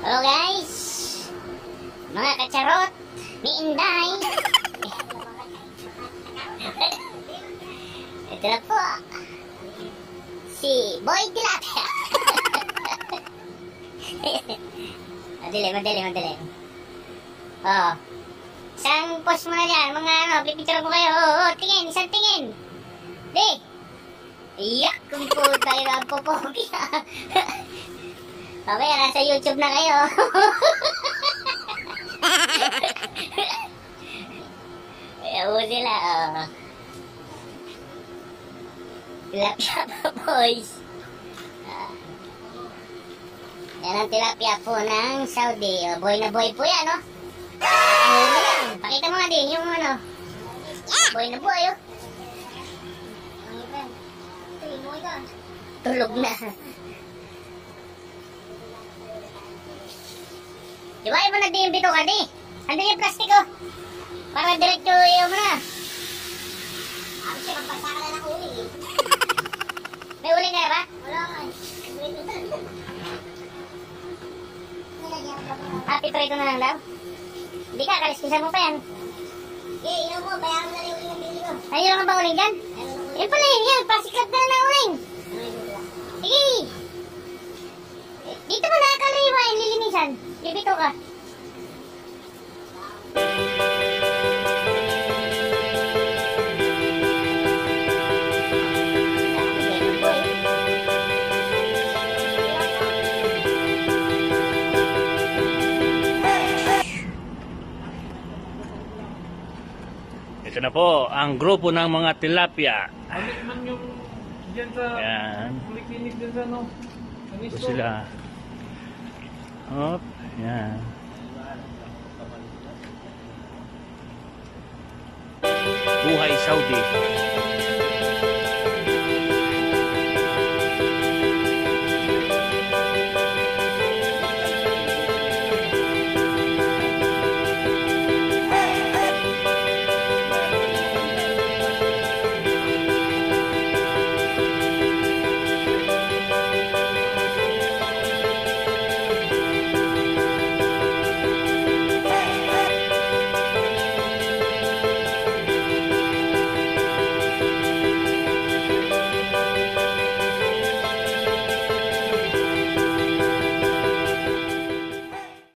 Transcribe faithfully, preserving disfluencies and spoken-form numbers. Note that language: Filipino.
Hello guys, mga kacharot ni Inday. Ito na po si Boy Tilapia. Madali, madali, madali. Oh, isang post mo na dyan, mga ano, pipicture ko kayo. Oo, oh, tingin, isang tingin. Di. Iyak, kung po tayo ang popogi. Mamaya, nasa YouTube na kayo. Kaya po sila, oh. Tilapia po, boys. Ah. Yan ang tilapia po ng Saudi. Oh, boy na boy po yan, oh. Ah, pakita mo nga din yung ano. Boy na boy, oh. Tulog na. Dibahin mo na din yung bito ka, di. Andun yung plastic, oh. Para diretso yung mo na. Ako siya, magpasa ka na ng uli, eh. May uli ka ba? Wala ka. Happy trade na lang daw. Hindi ka, kaliskisan mo pa yan. Okay, inaw mo, bayaran mo na yung uling ng bili ko. Ayun lang ba uling dyan? Yan pala yun, yan. Pasikat na na uling. Sige. Dito mo nakakaliwa yung lilinisan. Bibito ka. Ito na po ang grupo ng mga tilapia. Amit man yung dyan sa Yan. polyclinic dyan sa ano. Ito sila. Hop. Yan. Buhay Saudi.